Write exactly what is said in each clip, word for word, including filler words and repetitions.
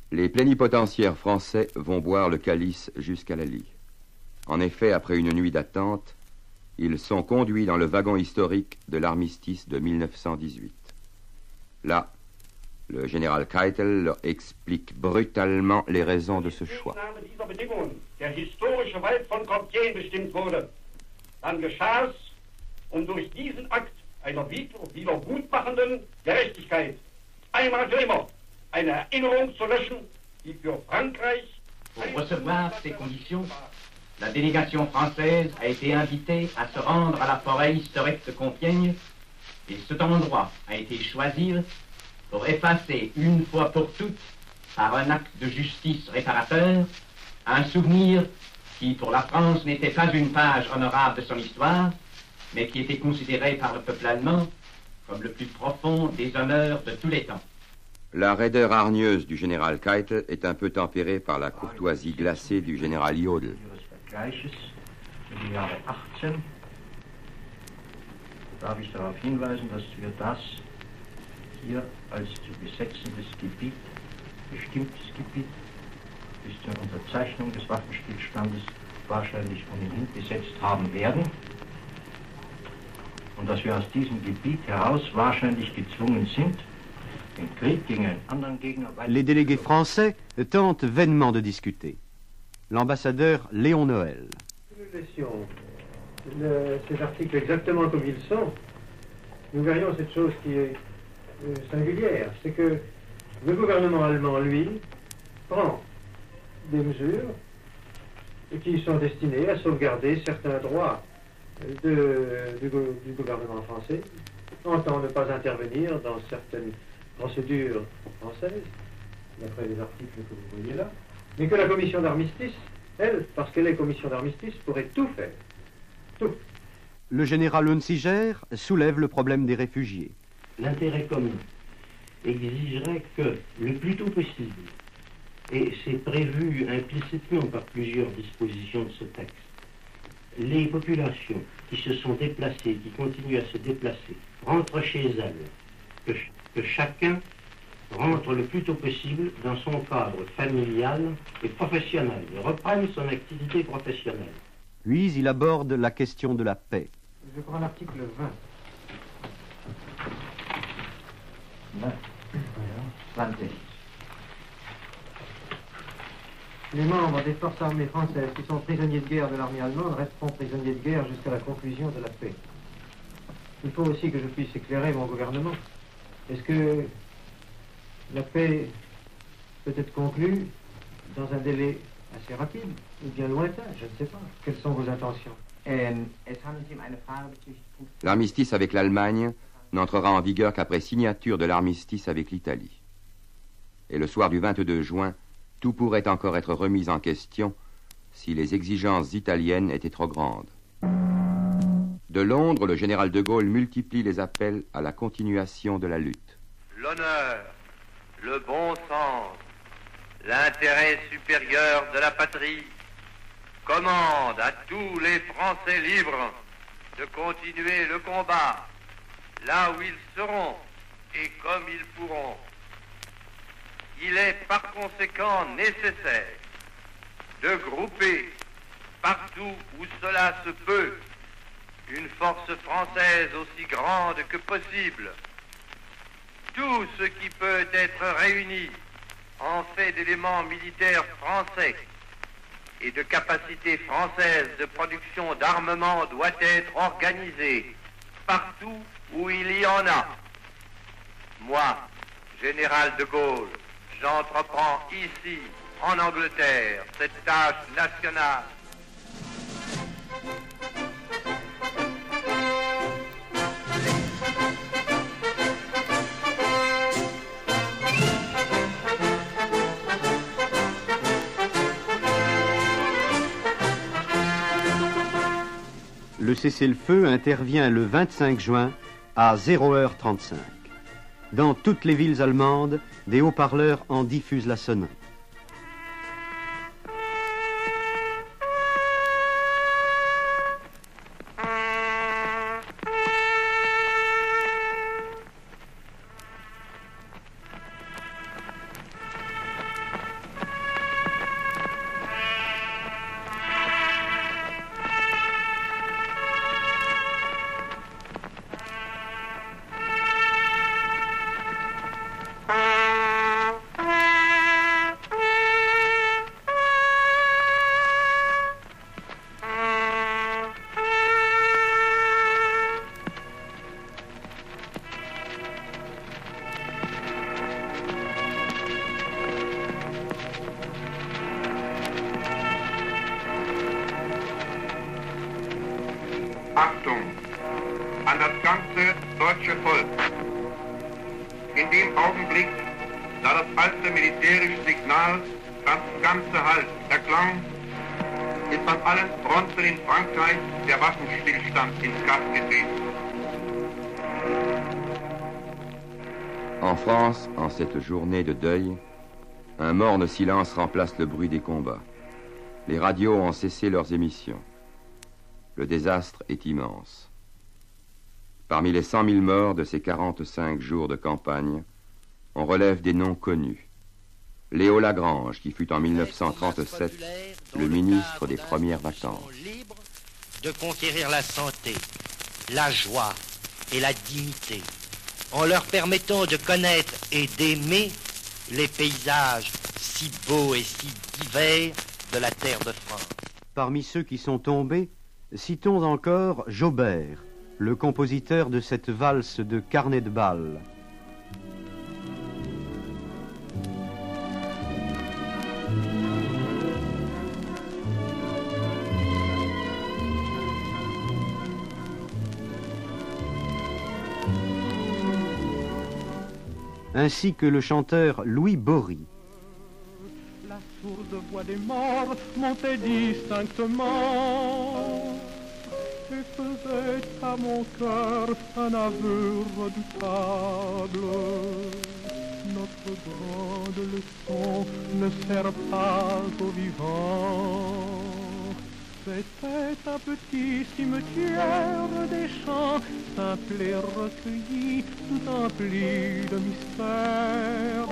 Les plénipotentiaires français vont boire le calice jusqu'à la lie. En effet, après une nuit d'attente, ils sont conduits dans le wagon historique de l'armistice de mille neuf cent dix-huit. Là, le général Keitel leur explique brutalement les raisons de ce choix. Der historische Wald von Compiègne bestimmt wurde, dann geschah es, um durch diesen Akt einer wiedergutmachenden Gerechtigkeit einmal für immer eine Erinnerung zu löschen, die für Frankreich... Pour recevoir ces conditions, la délégation française a été invitée à se rendre à la forêt historique de Compiègne et cet endroit a été choisi pour effacer une fois pour toutes, par un acte de justice réparateur, un souvenir qui, pour la France, n'était pas une page honorable de son histoire, mais qui était considéré par le peuple allemand comme le plus profond des honneurs de tous les temps. La raideur hargneuse du général Keitel est un peu tempérée par la courtoisie glacée du général Jodl. Darf ich darauf hinweisen, dass wir das hier als zu besetzendes Gebiet, bestimmtes Gebiet, bis zur Unterzeichnung des Waffenstillstandes wahrscheinlich ohnehin besetzt haben werden und dass wir aus diesem Gebiet heraus wahrscheinlich gezwungen sind, den Krieg gegen einen anderen Gegner weiter... Les délégués français tentent vainement de discuter. L'ambassadeur Léon Noël. Le, ces articles exactement comme ils sont, nous verrions cette chose qui est euh, singulière, c'est que le gouvernement allemand, lui, prend des mesures qui sont destinées à sauvegarder certains droits de, du, du gouvernement français, entend ne pas intervenir dans certaines procédures françaises, d'après les articles que vous voyez là, mais que la commission d'armistice, elle, parce qu'elle est commission d'armistice, pourrait tout faire. Tout. Le général Hunziger soulève le problème des réfugiés. L'intérêt commun exigerait que, le plus tôt possible, et c'est prévu implicitement par plusieurs dispositions de ce texte, les populations qui se sont déplacées, qui continuent à se déplacer, rentrent chez elles, que, que chacun rentre le plus tôt possible dans son cadre familial et professionnel, et reprenne son activité professionnelle. Puis il aborde la question de la paix. Je prends l'article vingt. Les membres des forces armées françaises qui sont prisonniers de guerre de l'armée allemande resteront prisonniers de guerre jusqu'à la conclusion de la paix. Il faut aussi que je puisse éclairer mon gouvernement. Est-ce que la paix peut être conclue dans un délai assez rapide ou bien lointain, je ne sais pas. Quelles sont vos intentions? L'armistice avec l'Allemagne n'entrera en vigueur qu'après signature de l'armistice avec l'Italie. Et le soir du vingt-deux juin, tout pourrait encore être remis en question si les exigences italiennes étaient trop grandes. De Londres, le général de Gaulle multiplie les appels à la continuation de la lutte. L'honneur, le bon sens, l'intérêt supérieur de la patrie commande à tous les Français libres de continuer le combat là où ils seront et comme ils pourront. Il est par conséquent nécessaire de grouper partout où cela se peut une force française aussi grande que possible. Tout ce qui peut être réuni en fait d'éléments militaires français et de capacités françaises de production d'armement doit être organisé partout où il y en a. Moi, général de Gaulle, j'entreprends ici, en Angleterre, cette tâche nationale. Le cessez-le-feu intervient le vingt-cinq juin à zéro heure trente-cinq. Dans toutes les villes allemandes, des haut-parleurs en diffusent la sonnerie. Achtung an das ganze deutsche Volk. In dem Augenblick, da das alte militärische Signal das ganze Halt erklang, ist an allen Fronten in Frankreich der Waffenstillstand in Kraft getreten. En France, en cette journée de deuil, un morne silence remplace le bruit des combats. Les radios ont cessé leurs émissions. Le désastre est immense. Parmi les cent mille morts de ces quarante-cinq jours de campagne, on relève des noms connus. Léo Lagrange, qui fut en mille neuf cent trente-sept le ministre des premières vacances. Libre de conquérir la santé, la joie et la dignité, en leur permettant de connaître et d'aimer les paysages si beaux et si divers de la terre de France. Parmi ceux qui sont tombés, citons encore Jaubert, le compositeur de cette valse de carnet de bal. Ainsi que le chanteur Louis Bory. La sourde voix des morts montait distinctement et faisait à mon cœur un aveu redoutable. Notre grande leçon ne sert pas aux vivants. C'était un petit cimetière des champs, simple et recueilli, tout empli de mystère.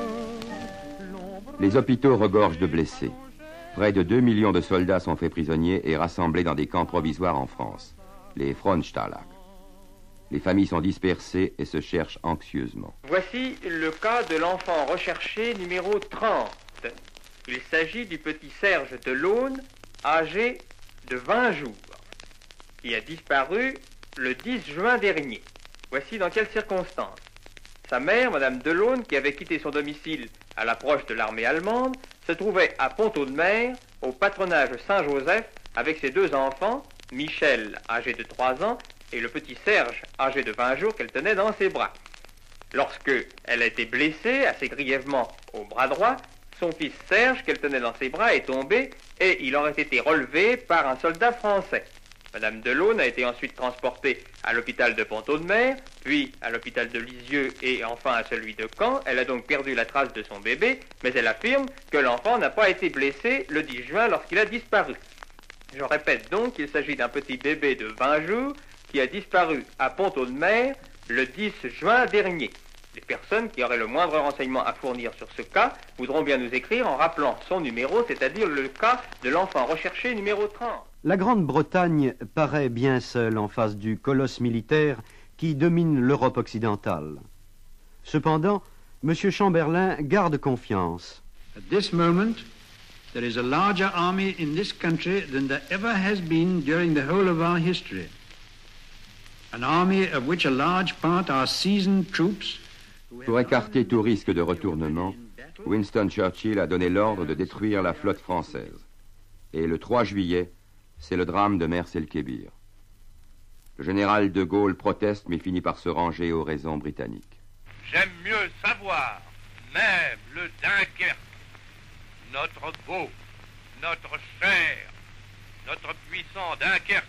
Les hôpitaux regorgent de blessés. Près de deux millions de soldats sont faits prisonniers et rassemblés dans des camps provisoires en France, les Frontstalag. Les familles sont dispersées et se cherchent anxieusement. Voici le cas de l'enfant recherché numéro trente. Il s'agit du petit Serge Delaune, âgé de vingt jours, qui a disparu le dix juin dernier. Voici dans quelles circonstances. Sa mère, Madame Delaune, qui avait quitté son domicile à l'approche de l'armée allemande, se trouvait à Pont-Audemer, au patronage Saint-Joseph, avec ses deux enfants, Michel, âgé de trois ans, et le petit Serge, âgé de vingt jours, qu'elle tenait dans ses bras. Lorsque elle a été blessée, assez grièvement au bras droit, son fils Serge, qu'elle tenait dans ses bras, est tombé et il aurait été relevé par un soldat français. Madame Delaune a été ensuite transportée à l'hôpital de Pont-Audemer, puis à l'hôpital de Lisieux et enfin à celui de Caen. Elle a donc perdu la trace de son bébé, mais elle affirme que l'enfant n'a pas été blessé le dix juin lorsqu'il a disparu. Je répète donc qu'il s'agit d'un petit bébé de vingt jours qui a disparu à Pont-Audemer le dix juin dernier. Les personnes qui auraient le moindre renseignement à fournir sur ce cas voudront bien nous écrire en rappelant son numéro, c'est-à-dire le cas de l'enfant recherché numéro trente. La Grande-Bretagne paraît bien seule en face du colosse militaire qui domine l'Europe occidentale. Cependant, M. Chamberlain garde confiance. At this moment, there is a larger army in this country than there ever has been during the whole of our history. An army of which a large part are seasoned troops. Pour écarter tout risque de retournement, Winston Churchill a donné l'ordre de détruire la flotte française. Et le trois juillet, c'est le drame de Mers el-Kébir. Le général de Gaulle proteste mais finit par se ranger aux raisons britanniques. J'aime mieux savoir, même le Dunkerque, notre beau, notre cher, notre puissant Dunkerque,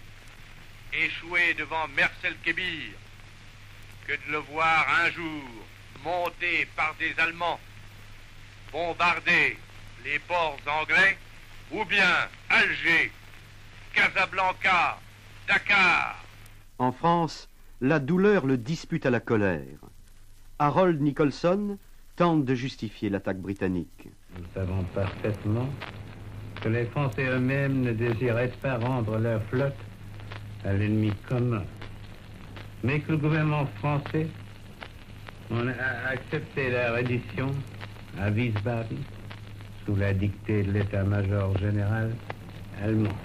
échoué devant Mers el-Kébir, que de le voir un jour monté par des Allemands, bombarder les ports anglais, ou bien Alger, Casablanca, Dakar. En France, la douleur le dispute à la colère. Harold Nicholson tente de justifier l'attaque britannique. Nous savons parfaitement que les Français eux-mêmes ne désiraient pas rendre leur flotte à l'ennemi commun, mais que le gouvernement français on a accepté la reddition à Wiesbaden sous la dictée de l'état-major général allemand.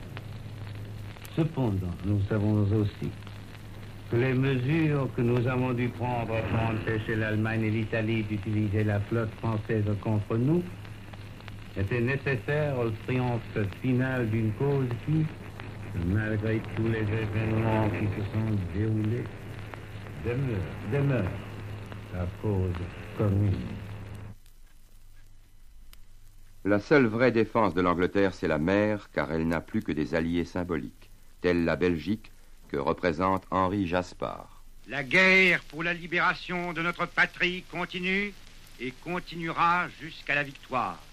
Cependant, nous savons aussi que les mesures que nous avons dû prendre pour empêcher l'Allemagne et l'Italie d'utiliser la flotte française contre nous étaient nécessaires au triomphe final d'une cause qui, malgré tous les événements qui se sont déroulés, demeure, demeure la cause commune. La seule vraie défense de l'Angleterre, c'est la mer, car elle n'a plus que des alliés symboliques, telle la Belgique que représente Henri Jaspard. La guerre pour la libération de notre patrie continue et continuera jusqu'à la victoire.